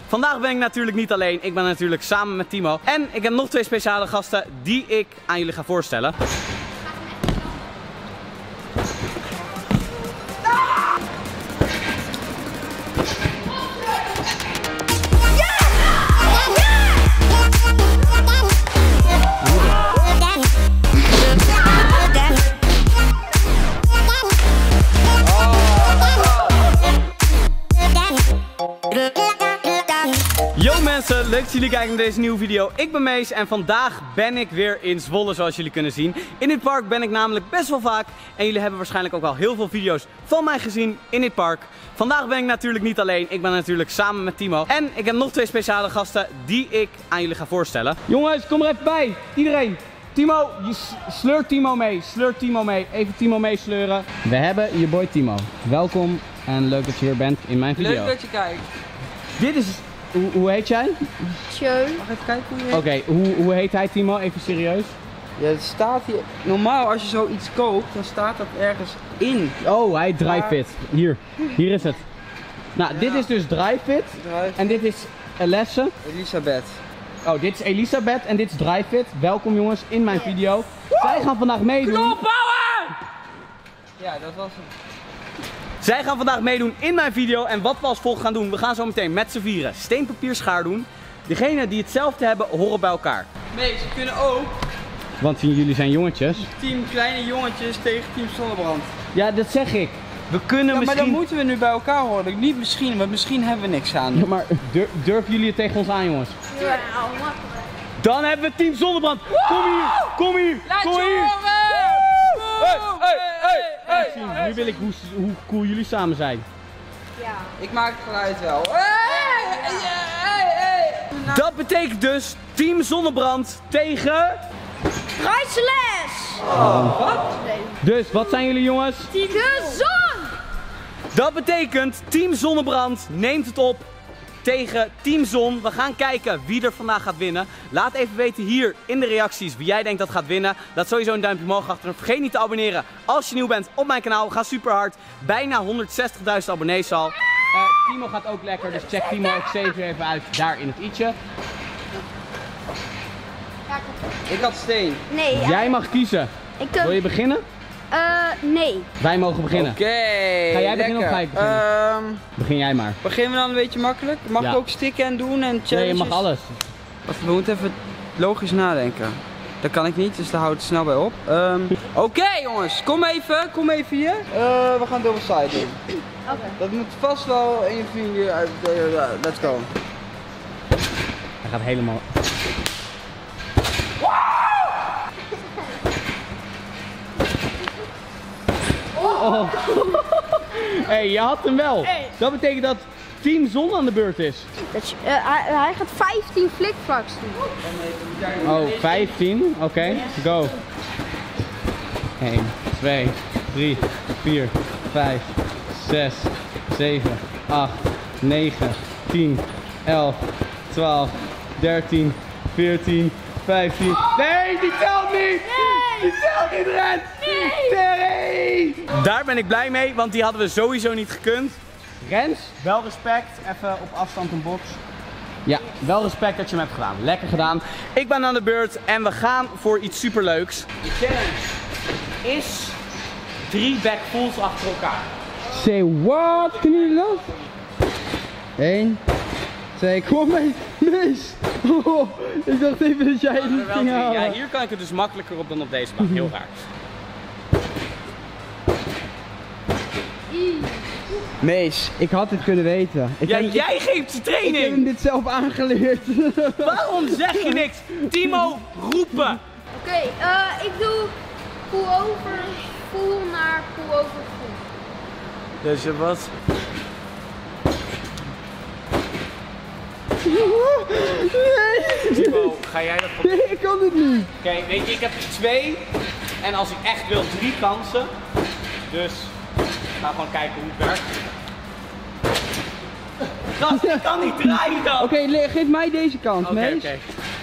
Vandaag ben ik natuurlijk niet alleen, ik ben natuurlijk samen met Timo. En ik heb nog 2 speciale gasten die ik aan jullie ga voorstellen. Yo mensen, leuk dat jullie kijken naar deze nieuwe video. Ik ben Mees en vandaag ben ik weer in Zwolle zoals jullie kunnen zien. In dit park ben ik namelijk best wel vaak en jullie hebben waarschijnlijk ook al heel veel video's van mij gezien in dit park. Vandaag ben ik natuurlijk niet alleen, ik ben natuurlijk samen met Timo. En ik heb nog 2 speciale gasten die ik aan jullie ga voorstellen. Jongens, kom er even bij, iedereen. Timo, je sleurt Timo mee, even Timo meesleuren. We hebben je boy Timo. Welkom en leuk dat je hier bent in mijn video. Leuk dat je kijkt. Dit is... Hoe heet jij? Tjeu. Mag even kijken hoe je heet? Oké, hoe heet hij Timo? Even serieus. Ja, het staat hier. Normaal als je zoiets koopt, dan staat dat ergens in. Oh, hij Dryfit. Hier is het. Nou, dit is dus Dryfit. En dit is Alessa. Elisabeth. Oh, dit is Elisabeth en dit is Dryfit. Welkom jongens in mijn video. Zij gaan vandaag meedoen. Knopbouwen! Ja, dat was het. Zij gaan vandaag meedoen in mijn video en wat we als volgt gaan doen, we gaan zo meteen met z'n vieren steen, papier, schaar doen. Degenen die hetzelfde hebben, horen bij elkaar. Nee, ze kunnen ook. Want jullie zijn jongetjes. Team kleine jongetjes tegen team zonnebrand. Ja, dat zeg ik. We kunnen Ja, maar misschien... dan moeten we nu bij elkaar horen. Niet misschien, want misschien hebben we niks aan. Ja, maar durven jullie het tegen ons aan, jongens? Ja, makkelijk. Dan hebben we team zonnebrand. Kom hier. Laat Kom je hier. horen! Hey. Nu wil ik hoe cool jullie samen zijn. Ja. Ik maak het geluid wel. Dat betekent dus team zonnebrand tegen... Rijsles! Wat? Dus, wat zijn jullie jongens? De zon! Dat betekent team zonnebrand neemt het op tegen team zon. We gaan kijken wie er vandaag gaat winnen. Laat even weten hier in de reacties wie jij denkt dat gaat winnen. Laat sowieso een duimpje omhoog achter. Vergeet niet te abonneren als je nieuw bent op mijn kanaal. We gaan super hard. Bijna 160.000 abonnees al. Timo gaat ook lekker, dus check Timo ook zeker even uit daar in het i'tje. Ik had steen. Nee, ja. Jij mag kiezen. Wil je beginnen? Nee. Wij mogen beginnen. Oké. Ga jij beginnen of ga ik beginnen? Begin jij maar. Beginnen we dan een beetje makkelijk? Mag ik ook stikken en doen en challenges? Nee, je mag alles. Wacht, we moeten even logisch nadenken. Dat kan ik niet, dus daar houdt het snel bij op. Oké, jongens, kom even hier. We gaan double side doen. Oké. Dat moet vast wel een van jullie uit. Let's go. Hij gaat helemaal... Oh. Hey, je had hem wel. Dat betekent dat team zon aan de beurt is. Hij gaat 15 flikvlaks doen. Oh, 15? Oké, go. 1, 2, 3, 4, 5, 6, 7, 8, 9, 10, 11, 12, 13, 14, 15. Nee, die telt niet! Die telt niet, Rens! Nee! Daar ben ik blij mee, want die hadden we sowieso niet gekund. Rens, wel respect. Even op afstand een box. Ja, wel respect dat je hem hebt gedaan. Lekker gedaan. Ik ben aan de beurt en we gaan voor iets superleuks. De challenge is 3 backpulls achter elkaar. Say what? Kunnen jullie dat? 1, 2, kom mee, Mees! Oh, ik dacht even dat jij het niet ging halen. Ja, hier kan ik het dus makkelijker op dan op deze baan. Heel raar. Mees, ik had dit kunnen weten. Jij geeft de Ik training! heb hem dit zelf aangeleerd. Waarom zeg je niks? Timo, roepen! Oké, ik doe pull over, pull naar pull over, pull. Dus je wat? Timo, ga jij dat proberen? Nee, ik kan dit niet. Oké, weet je, ik heb er 2. En als ik echt wil, 3 kansen. Dus we gaan gewoon kijken hoe het werkt. Gast, ik kan niet draaien dan! Oké, geef mij deze kant, Mees. Oké.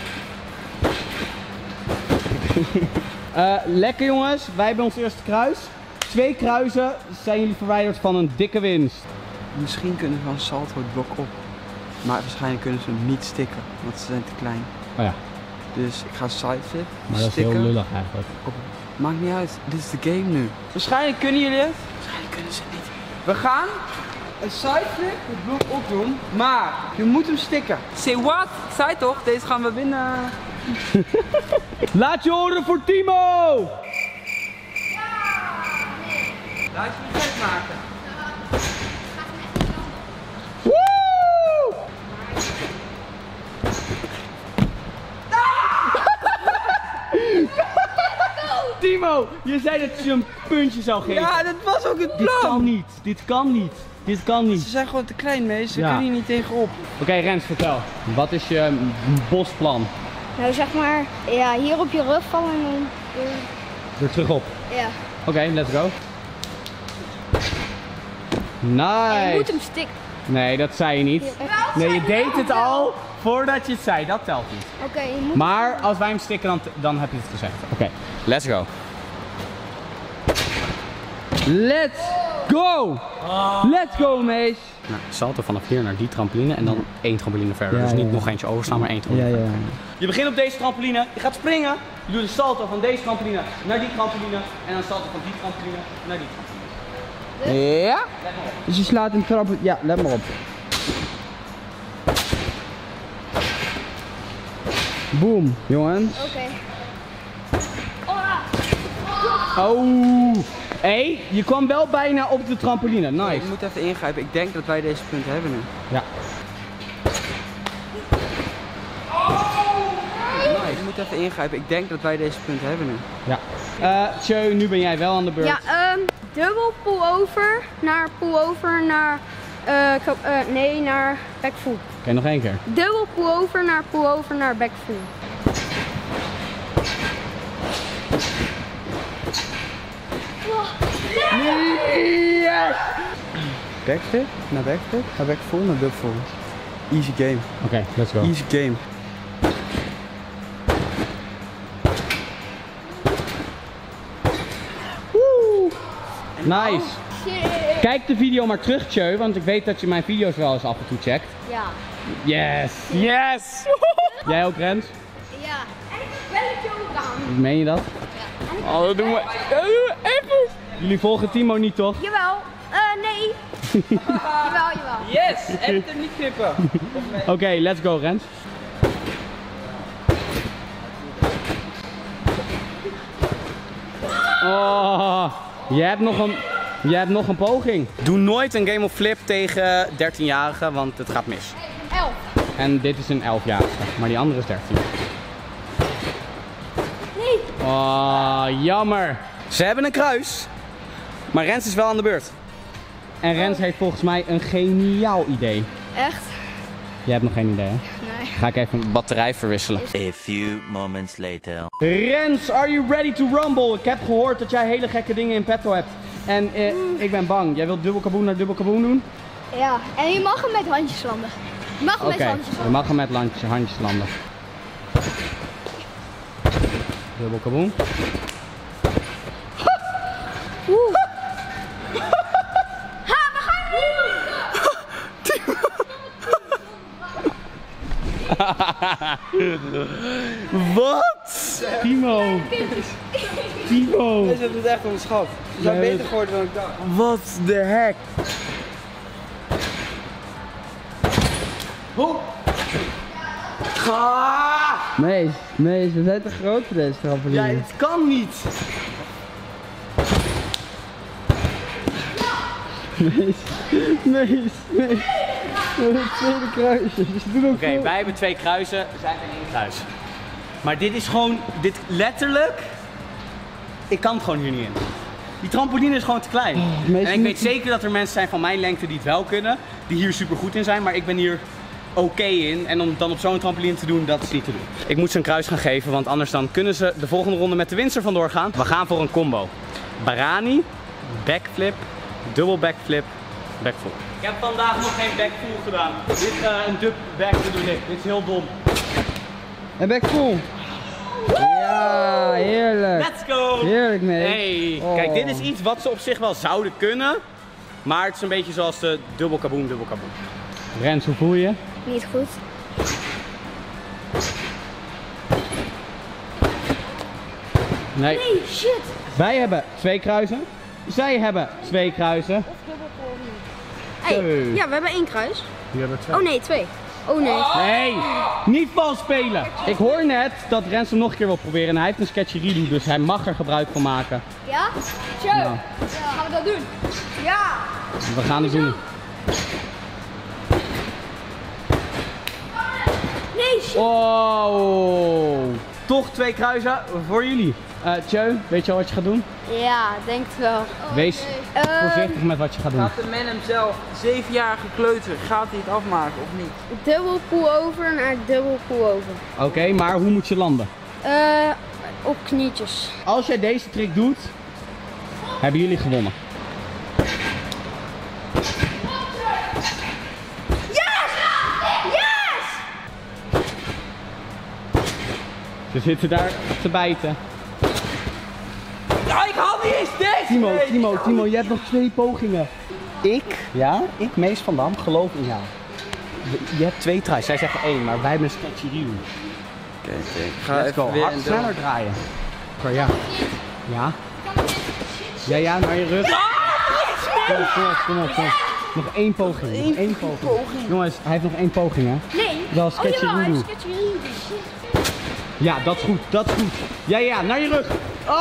Lekker jongens, wij hebben ons eerste kruis. 2 kruisen zijn jullie verwijderd van een dikke winst. Misschien kunnen we van salto het blok op. Maar waarschijnlijk kunnen ze hem niet stikken, want ze zijn te klein. Oh ja, Dus ik ga sideflip. maar dat is heel lullig eigenlijk. Maakt niet uit, dit is de game nu. Waarschijnlijk kunnen jullie het, waarschijnlijk kunnen ze het niet. We gaan een sideflip met blok opdoen, maar je moet hem stikken. Say what? Zei toch, deze gaan we winnen. Laat je horen voor Timo! Laat je hem gek maken. Woe! Timo, je zei dat je een puntje zou geven. Ja, dat was ook het Dit plan. kan niet, dit kan niet, dit kan niet. Ze zijn gewoon te klein, mees. Ze Ja. kunnen hier niet tegenop. Oké, Rens, vertel. Wat is je bosplan? Nou zeg maar, ja, hier op je rug vallen en dan... Er terug op. Ja. Oké, let's go. En je Nice. moet hem stikken. Nee, dat zei je niet. Nee, je deed het al voordat je het zei. Dat telt niet. Oké, je moet... Maar als wij hem stikken, dan heb je het gezegd. Oké, let's go. Let's go! Let's go, mees! Nou, salto vanaf hier naar die trampoline en dan één trampoline verder. Ja, dus niet ja. nog eentje overslaan, maar één trampoline verder. Je begint op deze trampoline, je gaat springen. Je doet een salto van deze trampoline naar die trampoline. En dan een salto van die trampoline naar die trampoline. Ja? Dus je slaat een trap. Ja, let maar op. Boom, jongens. Oké. Oh! Hé, je kwam wel bijna op de trampoline. Nice. Ik moet even ingrijpen. Ik denk dat wij deze punten hebben nu. Ja. Ik moet even ingrijpen. Ik denk dat wij deze punten hebben nu. Ja. Tjeu, nu ben jij wel aan de beurt. Ja, dubbel pull-over naar nee, naar backfull. Oké, nog één keer. Dubbel pull-over naar backfull. Yes! Backflip, naar backflip, naar backfull, naar dubbel. Easy game. Oké, let's go. Easy game. Nice. Shit. Kijk de video maar terug, Tjeu, want ik weet dat je mijn video's wel eens af en toe checkt. Ja. Yes! Yes! Jij ook, Rens? Ja. En ik heb belletje ook aan. Meen je dat? Ja. Oh, dat doen we even. Jullie volgen Timo niet, toch? Jawel. Nee. Jawel. Yes! Enter niet knippen. Oké, let's go, Rens. Oh, je hebt nog een poging. Doe nooit een game of flip tegen 13-jarigen, want het gaat mis. 11. En dit is een 11-jarige, maar die andere is 13. Nee. Oh, jammer. Ze hebben een kruis, maar Rens is wel aan de beurt. En Rens heeft volgens mij een geniaal idee. Echt? Jij hebt nog geen idee, hè? Nee. Ga ik even een batterij verwisselen. A few moments later. Rens, are you ready to rumble? Ik heb gehoord dat jij hele gekke dingen in petto hebt. En ik ben bang. Jij wilt dubbel kaboen naar dubbel kaboen doen? Ja. En je mag hem met handjes landen. Je mag hem Oké, met handjes je landen. mag hem met handjes landen. Dubbel kaboen. Oeh. Ha, we gaan Wat? Timo. Timo. Deze hebben het echt onderschat. Ze zijn Nee, beter geworden dan ik dacht. Wat de heck? Mees, we zijn te groot voor deze trampoline. Ja, dit kan niet. Mees. We hebben het tweede kruisje. Dus doe ook Oké, wij hebben 2 kruisen, zij hebben 1 kruis. Maar dit is gewoon, letterlijk, ik kan het gewoon hier niet in. Die trampoline is gewoon te klein. En ik weet zeker dat er mensen zijn van mijn lengte die het wel kunnen, die hier super goed in zijn, maar ik ben hier oké in. En om dan op zo'n trampoline te doen, dat is niet te doen. Ik moet ze een kruis gaan geven, want anders dan kunnen ze de volgende ronde met de winst ervan doorgaan. We gaan voor een combo. Barani, backflip, dubbel backflip, backfull. Ik heb vandaag nog geen backfull gedaan. Dit een dub back bedoel ik. Dit is heel dom. En backfull. Ja, heerlijk. Let's go! Heerlijk, Mees. Hey, Oh. kijk, dit is iets wat ze op zich wel zouden kunnen. Maar het is een beetje zoals de dubbel kaboen, dubbel kaboen. Rens, hoe voel je? Niet goed. Nee. Nee, shit. Wij hebben 2 kruisen. Zij hebben 2 kruisen. Of dubbel Hey, ja, we hebben 1 kruis. Die hebben 2. Oh nee, 2. Oh nee. Nee, niet vals spelen. Ik hoor net dat Rens hem nog een keer wil proberen en hij heeft een sketchery, dus hij mag er gebruik van maken. Ja? Zo. Nou. Ja. Gaan we dat doen? Ja. We gaan het doen. Nee, shit. Oh, toch 2 kruisen voor jullie. Tjeu, weet je al wat je gaat doen? Ja, denk het wel. Wees voorzichtig met wat je gaat doen. Gaat de man hemzelf, 7-jarige kleuter, gaat hij het afmaken of niet? Dubbel pull-over naar dubbel pull-over. Oké, maar hoe moet je landen? Op knietjes. Als jij deze trick doet, hebben jullie gewonnen. Ze zitten daar te bijten. Ja, ik haal niet eens deze! Timo, je hebt nog 2 pogingen. Ik, Mees van Dam, geloof in jou. Je hebt 2 tries, zij zeggen 1, maar wij hebben een sketchy reel. Oké. Ga Let's even go, weer hard een sneller draaien. Oké, ja. Ja? Ja, naar je rug. Kom op. Nog 1 poging. Nog 1 poging. Jongens, hij heeft nog 1 poging, hè? Nee. Wel sketchy jawel, hij reel. is sketchy reel. Ja, dat is goed, dat is goed. Ja, naar je rug. Oh!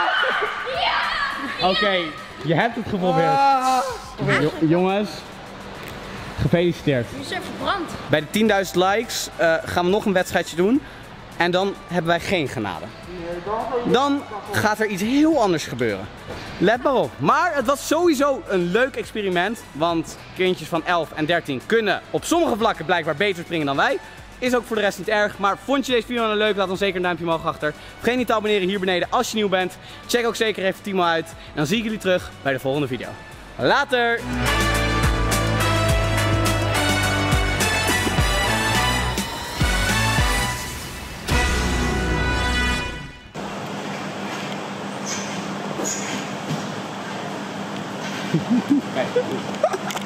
Ja! Oké, je hebt het geprobeerd. Jongens, gefeliciteerd. Je is even verbrand. Bij de 10.000 likes gaan we nog een wedstrijdje doen. En dan hebben wij geen genade. Dan gaat er iets heel anders gebeuren. Let maar op. Maar het was sowieso een leuk experiment. Want kindjes van 11 en 13 kunnen op sommige vlakken blijkbaar beter springen dan wij. Is ook voor de rest niet erg. Maar vond je deze video nou leuk? Laat dan zeker een duimpje omhoog achter. Vergeet niet te abonneren hier beneden als je nieuw bent. Check ook zeker even Timo uit. En dan zie ik jullie terug bij de volgende video. Later! Kijk.